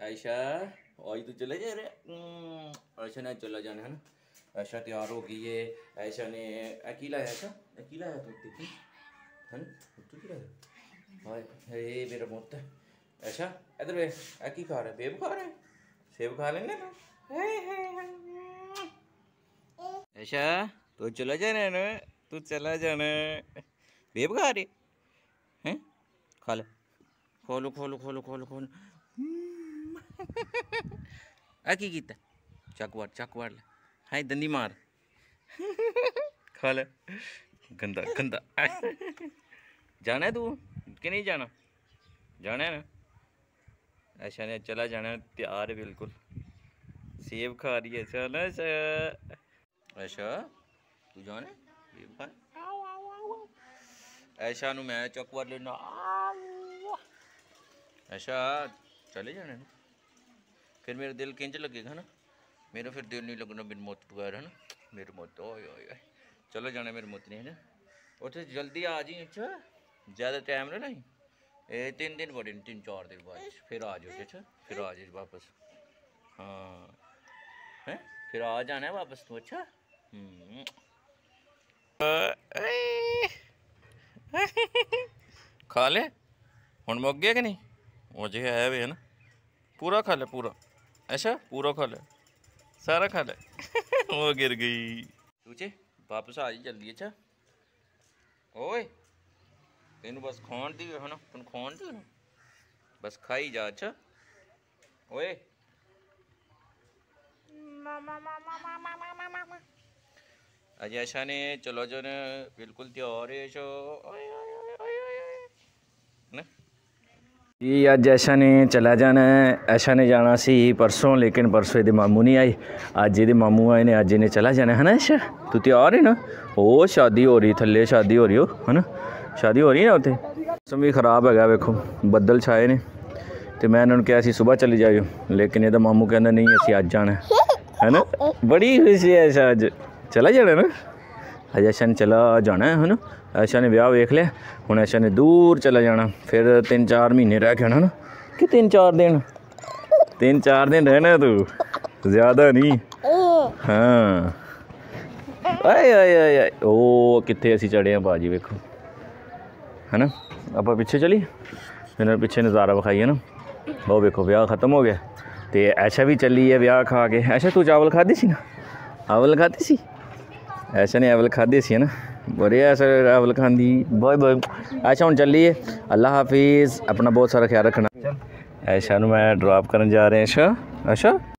आयशा आज तो चले जा रहे आयशा ने चला जाना है ना। आयशा तैयार हो गई है। आयशा ने की लाया आयशा की लाया तो देखी है ना तू की लाया हाय हे मेरा मोटा आयशा इधर वे की खा रहा है बेब खा रहा है सेब खा लेंगे ना। आयशा तो चला जाना ना तू चला जाना बेब खा रही हैं खा ले खोलो खोलो खोलो खोलो खोलो की कीता चक वाड़ ले हाय दंदी मार खा ले गंदा गंदा जाना है तू कि नहीं जाना जाना है ना। ऐशा ने चला जाना तैयार है बिल्कुल सेब खा रही है चल ऐशा तू जाना सेब खा ऐशा नू मैं चक वाड़ लेना ऐशा चले जाने ना फिर मेरा दिल किंच लगेगा ना मेरा फिर दिल नहीं लगना मेरी मौत बगैर है ना मेरी मौत ओए ओए चलो जाना मेरी मौत नहीं है ना उठे जल्दी आ जी। अच्छा ज़्यादा टाइम ना नहीं 3 दिन बड़े 3-4 दिन बाद फिर आ जाओ। अच्छा फिर आ जाओ वापस हाँ हैं फिर आ जाना है वापस तो। अच्छा खा ले हुण मुक गया कि नहीं मुझे है भी है ना पूरा खा ले पूरा ऐसा पूरा खा ले सारा खा ले वो गिर गई तुझे वापस आ जी जल्दी। अच्छा ओए तेन बस खान दी है ना तुम खान दी ना बस खाई जा। अच्छा ओए अजय आयशा ने चलो जो ने बिल्कुल तैयार है ना जी। अज आयशा ने चला जाना है। आयशा ने जाना सी परसों लेकिन परसों ये मामू नहीं आई अज ये मामू आए ने अज इन्हें चला जाना है ना। आयशा तू तैयार है ना ओ शादी हो रही थले शादी हो रही हो है ना शादी हो रही है ना उत्थे मौसम भी खराब है वेखो बदल छाए ने तो मैं इन्होंने कहा सी सुबह चली जाओ लेकिन ये मामू कहना नहीं असी अज जाना है ना। बड़ी खुशी है आयशा अज चला जाना ना अज आयशा ने चला जाना है ना। आयशा ने ब्याह वेख लिया हुण आयशा ने दूर चला जाना फिर 3-4 महीने रह के आना ना कि 3-4 दिन 3-4 दिन रहना तू ज़्यादा नहीं हाँ। आए आए आए आए ओ कितने असी चढ़े हैं बाजी वेखो है ना। आप पिछे चलिए इन्होंने पिछे नज़ारा विखाइए ना वो वेखो ब्याह ख़त्म हो गया तो आयशा भी चली है ब्याह खा के। आयशा तू चावल खाधी सी ना अवल खाधी सी आयशा ने अवल खाधी सी है ना बड़े ऐसा अवल खाती बाय बाय आयशा हुण चली है अल्लाह हाफिज़ अपना बहुत सारा ख्याल रखना। आयशा नूं मैं ड्रॉप करन जा रहे हैं। आयशा